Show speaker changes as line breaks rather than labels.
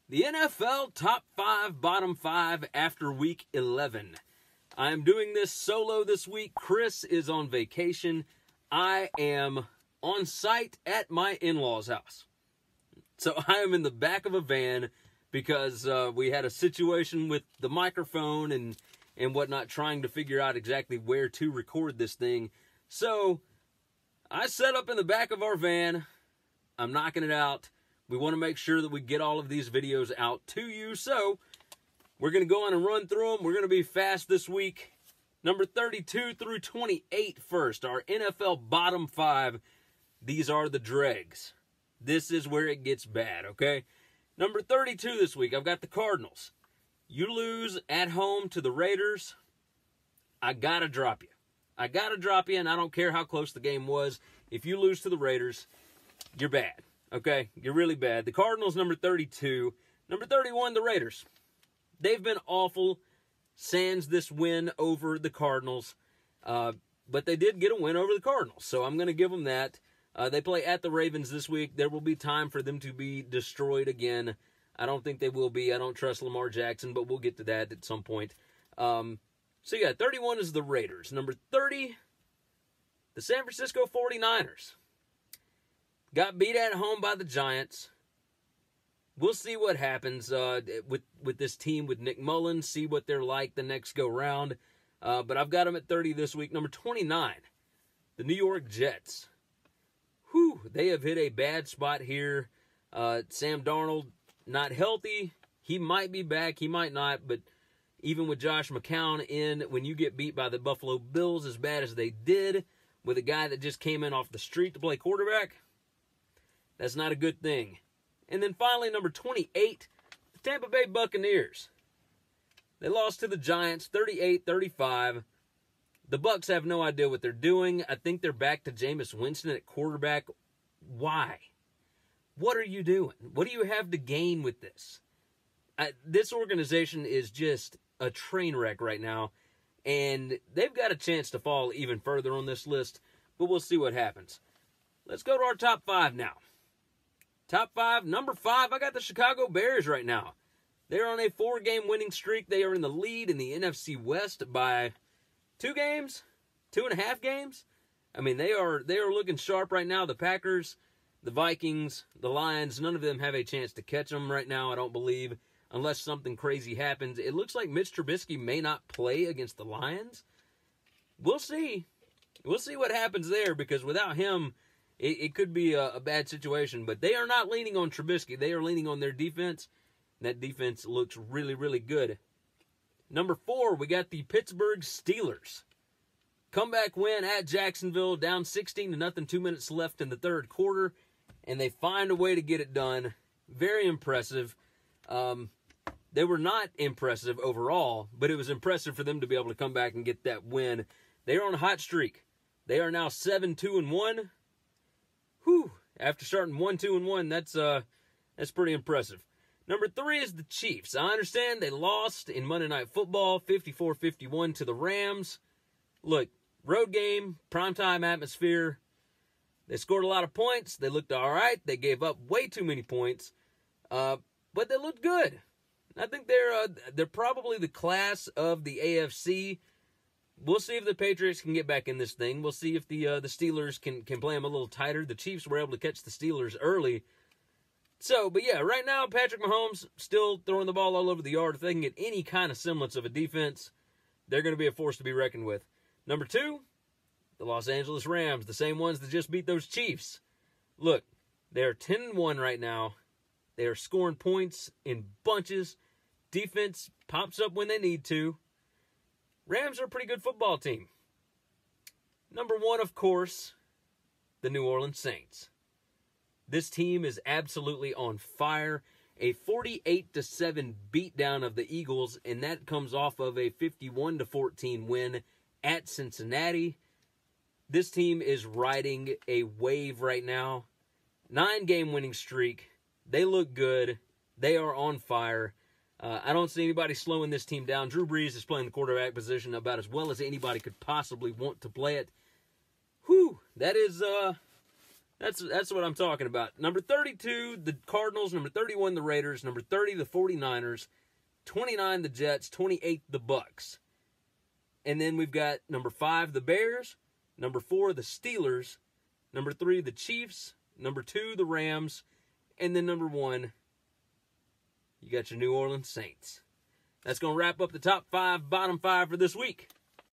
The NFL Top 5, Bottom 5 after Week 11. I am doing this solo this week. Chris is on vacation. I am on site at my in-laws' house. So I am in the back of a van because we had a situation with the microphone and whatnot, trying to figure out exactly where to record this thing. So I set up in the back of our van. I'm knocking it out. We want to make sure that we get all of these videos out to you. So we're going to go on and run through them. We're going to be fast this week. Number 32 through 28 first. Our NFL bottom 5. These are the dregs. This is where it gets bad, okay? Number 32 this week, I've got the Cardinals. You lose at home to the Raiders, I got to drop you. I got to drop you, and I don't care how close the game was. If you lose to the Raiders, you're bad. Okay, you're really bad. The Cardinals, number 32. Number 31, the Raiders. They've been awful sans this win over the Cardinals. But they did get a win over the Cardinals, so I'm going to give them that. They play at the Ravens this week. There will be time for them to be destroyed again. I don't think they will be. I don't trust Lamar Jackson, but we'll get to that at some point. So, yeah, 31 is the Raiders. Number 30, the San Francisco 49ers. Got beat at home by the Giants. We'll see what happens with this team, with Nick Mullins, see what they're like the next go-round. But I've got them at 30 this week. Number 29, the New York Jets. Whew, they have hit a bad spot here. Sam Darnold, not healthy. He might be back, he might not, but even with Josh McCown in, when you get beat by the Buffalo Bills as bad as they did, with a guy that just came in off the street to play quarterback, that's not a good thing. And then finally, number 28, the Tampa Bay Buccaneers. They lost to the Giants 38-35. The Bucs have no idea what they're doing. I think they're back to Jameis Winston at quarterback. Why? What are you doing? What do you have to gain with this? This organization is just a train wreck right now, and they've got a chance to fall even further on this list, but we'll see what happens. Let's go to our top 5 now. Top 5, number 5, I got the Chicago Bears right now. They're on a 4-game winning streak. They are in the lead in the NFC West by 2 games, 2.5 games. I mean, they are looking sharp right now. The Packers, the Vikings, the Lions, none of them have a chance to catch them right now, I don't believe, unless something crazy happens. It looks like Mitch Trubisky may not play against the Lions. We'll see. We'll see what happens there, because without him, it could be a bad situation. But they are not leaning on Trubisky. They are leaning on their defense. That defense looks really, really good. Number 4, we got the Pittsburgh Steelers. Comeback win at Jacksonville, down 16-0, 2 minutes left in the third quarter, and they find a way to get it done. Very impressive. They were not impressive overall, but it was impressive for them to be able to come back and get that win. They are on a hot streak. They are now 7-2-1. Whew! After starting 1-2-1, that's pretty impressive. Number 3 is the Chiefs. I understand they lost in Monday Night Football, 54-51 to the Rams. Look, road game, primetime atmosphere. They scored a lot of points. They looked all right. They gave up way too many points, but they looked good. I think they're probably the class of the AFC. We'll see if the Patriots can get back in this thing. We'll see if the Steelers can play them a little tighter. The Chiefs were able to catch the Steelers early. So, but yeah, right now, Patrick Mahomes still throwing the ball all over the yard. If they can get any kind of semblance of a defense, they're going to be a force to be reckoned with. Number 2, the Los Angeles Rams, the same ones that just beat those Chiefs. Look, they're 10-1 right now. They are scoring points in bunches. Defense pops up when they need to. Rams are a pretty good football team. Number 1, of course, the New Orleans Saints. This team is absolutely on fire. A 48-7 beatdown of the Eagles, and that comes off of a 51-14 win at Cincinnati. This team is riding a wave right now. 9-game winning streak. They look good. They are on fire. I don't see anybody slowing this team down. Drew Brees is playing the quarterback position about as well as anybody could possibly want to play it. Whew, that is That's what I'm talking about. Number 32, the Cardinals. Number 31, the Raiders. Number 30, the 49ers. 29, the Jets. 28, the Bucks. And then we've got number 5, the Bears. Number 4, the Steelers. Number 3, the Chiefs. Number 2, the Rams. And then number 1, you got your New Orleans Saints. That's going to wrap up the top 5, bottom 5 for this week.